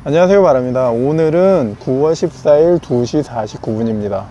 안녕하세요, 바람입니다. 오늘은 9월 14일 2시 49분입니다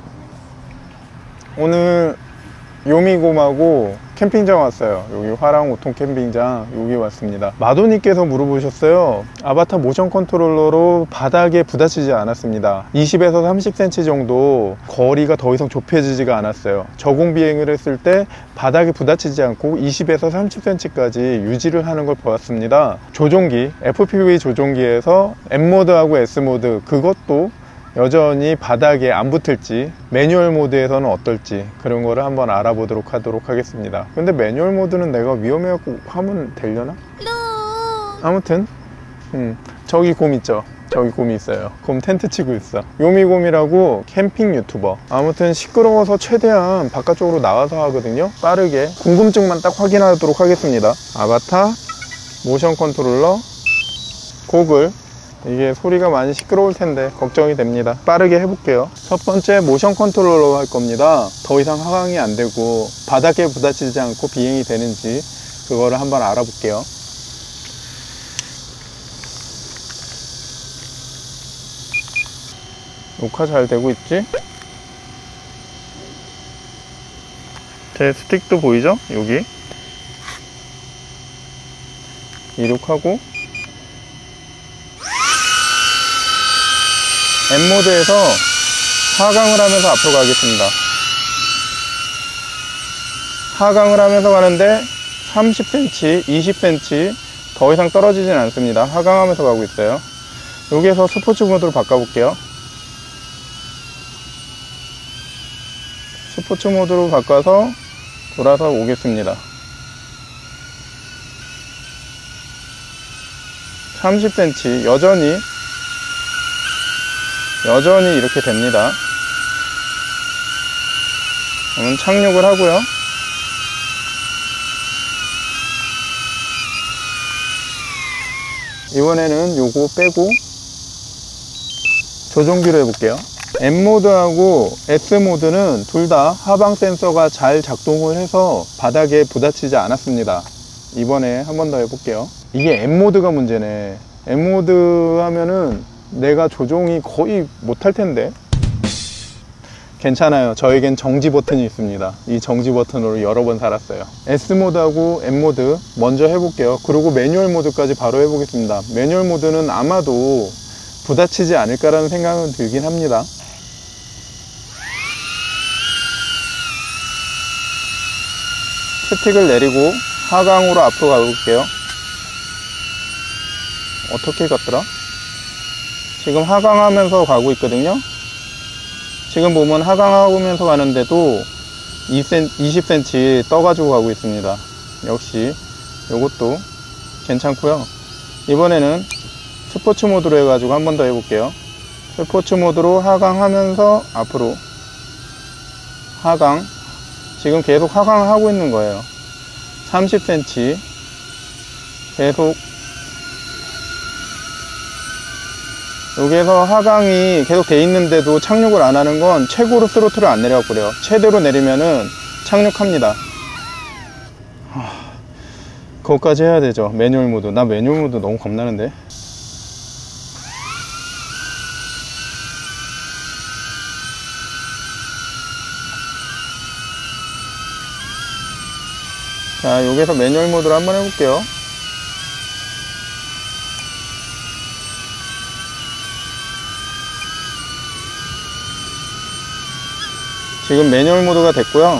오늘 요미곰하고 캠핑장 왔어요. 여기 화랑 오통 캠핑장 여기 왔습니다. 마도님께서 물어보셨어요. 아바타 모션 컨트롤러로 바닥에 부딪히지 않았습니다. 20에서 30cm 정도 거리가 더 이상 좁혀지지가 않았어요. 저공 비행을 했을 때 바닥에 부딪히지 않고 20에서 30cm까지 유지를 하는 걸 보았습니다. 조종기, FPV 조종기에서 M모드하고 S모드, 그것도 여전히 바닥에 안 붙을지, 매뉴얼 모드에서는 어떨지 그런 거를 한번 알아보도록 하도록 하겠습니다. 근데 매뉴얼 모드는 내가 위험해갖고 하면 되려나? 아무튼 저기 곰 있죠? 저기 곰이 있어요. 곰 텐트 치고 있어. 요미곰이라고 캠핑 유튜버. 아무튼 시끄러워서 최대한 바깥쪽으로 나와서 하거든요. 빠르게 궁금증만 딱 확인하도록 하겠습니다. 아바타 모션 컨트롤러 고글. 이게 소리가 많이 시끄러울 텐데 걱정이 됩니다. 빠르게 해볼게요. 첫 번째 모션 컨트롤러 할 겁니다. 더 이상 하강이 안 되고 바닥에 부딪히지 않고 비행이 되는지 그거를 한번 알아볼게요. 녹화 잘 되고 있지? 제 스틱도 보이죠? 여기 이륙하고 M모드에서 하강을 하면서 앞으로 가겠습니다. 하강을 하면서 가는데 30cm, 20cm 더 이상 떨어지진 않습니다. 하강하면서 가고 있어요. 여기에서 스포츠 모드로 바꿔볼게요. 스포츠 모드로 바꿔서 돌아서 오겠습니다. 30cm 여전히 이렇게 됩니다. 그러면 착륙을 하고요. 이번에는 요거 빼고 조종기로 해볼게요. M모드하고 S모드는 둘 다 하방 센서가 잘 작동을 해서 바닥에 부딪히지 않았습니다. 이번에 한 번 더 해볼게요. 이게 M모드가 문제네. M모드 하면은 내가 조종이 거의 못할 텐데. 괜찮아요. 저에겐 정지 버튼이 있습니다. 이 정지 버튼으로 여러 번 살았어요. S모드하고 M모드 먼저 해볼게요. 그리고 매뉴얼 모드까지 바로 해보겠습니다. 매뉴얼 모드는 아마도 부딪히지 않을까라는 생각은 들긴 합니다. 스틱을 내리고 하강으로 앞으로 가볼게요. 어떻게 갔더라? 지금 하강하면서 가고 있거든요. 지금 보면 하강하면서 가는데도 20cm 떠가지고 가고 있습니다. 역시 이것도 괜찮고요. 이번에는 스포츠 모드로 해가지고 한 번 더 해볼게요. 스포츠 모드로 하강하면서 앞으로 하강. 지금 계속 하강을 하고 있는 거예요. 30cm 계속. 여기에서 하강이 계속 돼 있는데도 착륙을 안 하는 건 최고로 스로틀을 안 내려가 버려요. 최대로 내리면은 착륙합니다. 그것까지 해야 되죠. 매뉴얼 모드. 나 매뉴얼 모드 너무 겁나는데. 자, 여기서 매뉴얼 모드로 한번 해볼게요. 지금 매뉴얼 모드가 됐고요.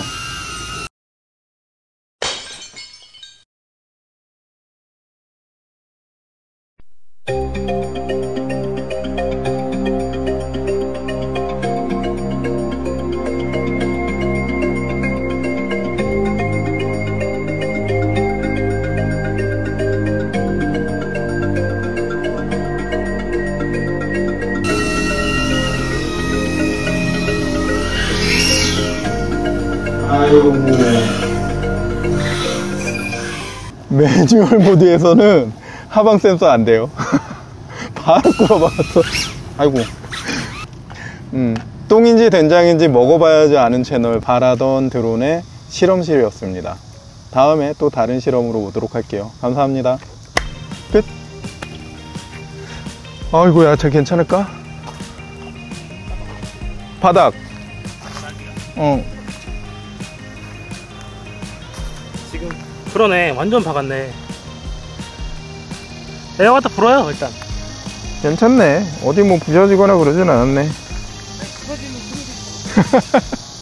아이고, 매뉴얼 모드에서는 하방 센서 안 돼요. 바로 꿇어박았어. 아이고. 똥인지 된장인지 먹어봐야지 아는 채널 바라던 드론의 실험실이었습니다. 다음에 또 다른 실험으로 오도록 할게요. 감사합니다. 끝. 아이고 야채 괜찮을까? 바닥. 지금 그러네. 완전 박았네. 에어가 불어요 일단. 괜찮네. 어디 뭐 부셔지거나 그러진 않았네. 부서지면